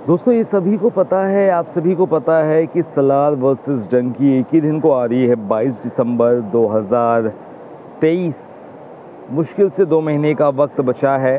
दोस्तों ये सभी को पता है, आप सभी को पता है कि सलार वर्सेस डंकी एक ही दिन को आ रही है 22 दिसंबर 2023। मुश्किल से 2 महीने का वक्त बचा है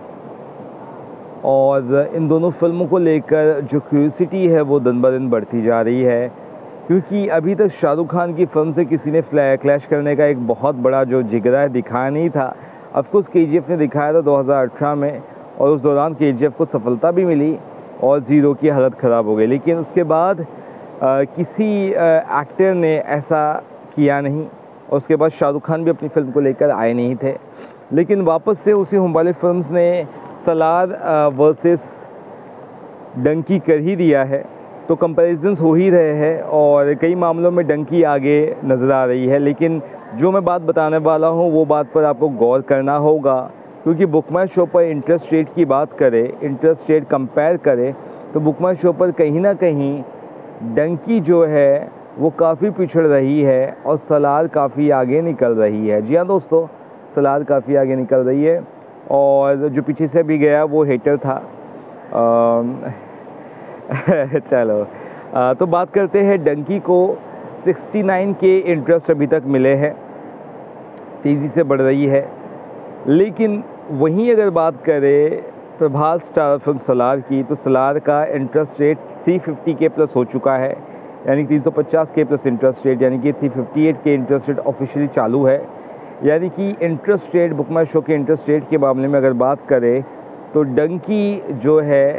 और इन दोनों फिल्मों को लेकर जो क्यूरियोसिटी है वो दिन ब दिन बढ़ती जा रही है, क्योंकि अभी तक शाहरुख खान की फिल्म से किसी ने क्लैश करने का एक बहुत बड़ा जो जिगरा है दिखाया नहीं था। ऑफकोर्स KGF ने दिखाया था 2018 में और उस दौरान KGF को सफलता भी मिली और ज़ीरो की हालत ख़राब हो गई, लेकिन उसके बाद किसी एक्टर ने ऐसा किया नहीं और उसके बाद शाहरुख खान भी अपनी फ़िल्म को लेकर आए नहीं थे। लेकिन वापस से उसी हुम्बाले फिल्म्स ने सलार वर्सेस डंकी कर ही दिया है, तो कंपैरिजंस हो ही रहे हैं और कई मामलों में डंकी आगे नज़र आ रही है। लेकिन जो मैं बात बताने वाला हूँ वो बात पर आपको गौर करना होगा, क्योंकि बुक माई शो पर इंटरेस्ट रेट की बात करें, इंटरेस्ट रेट कंपेयर करें, तो बुक माई शो पर कहीं ना कहीं डंकी जो है वो काफ़ी पिछड़ रही है और सलार काफ़ी आगे निकल रही है। जी हाँ दोस्तों, सलार काफ़ी आगे निकल रही है और जो पीछे से भी गया वो हेटर था। चलो तो बात करते हैं डंकी को। 69 के इंटरेस्ट अभी तक मिले हैं, तेज़ी से बढ़ रही है। लेकिन वहीं अगर बात करें प्रभास स्टार फिल्म सलार की, तो सलार का इंटरेस्ट रेट 350 के प्लस हो चुका है, यानी 350 के प्लस इंटरेस्ट रेट, यानी कि 358 के इंटरेस्ट रेट ऑफिशियली चालू है। यानी कि interest rate, book my show के इंटरेस्ट रेट के मामले में अगर बात करें तो डंकी जो है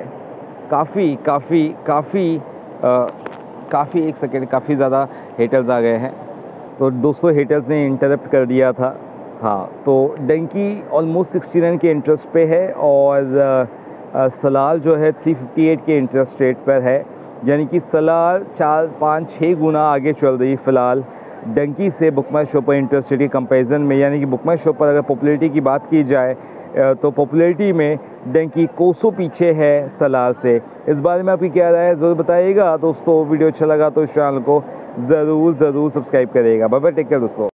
काफ़ी एक सेकेंड, काफ़ी ज़्यादा हेटर्स आ गए हैं, तो दोस्तों हेटर्स ने इंटरप्ट कर दिया था। हाँ, तो डंकी ऑलमोस्ट 69 के इंटरेस्ट पे है और सलार जो है 358 के इंटरेस्ट रेट पर है, यानी कि सलार 4-5-6 गुना आगे चल रही है फ़िलहाल डंकी से बुक माई शो पर इंटरेस्ट रेट के कंपैरिजन में। यानी कि बुक माई शो पर अगर पॉपुलैरिटी की बात की जाए तो पॉपुलैरिटी में डंकी कोसों पीछे है सलार से। इस बारे में आपकी क्या राय है ज़रूर बताइएगा दोस्तों। वीडियो अच्छा लगा तो इस चैनल को ज़रूर सब्सक्राइब करिएगा। बाय बाय, टेक केयर दोस्तों।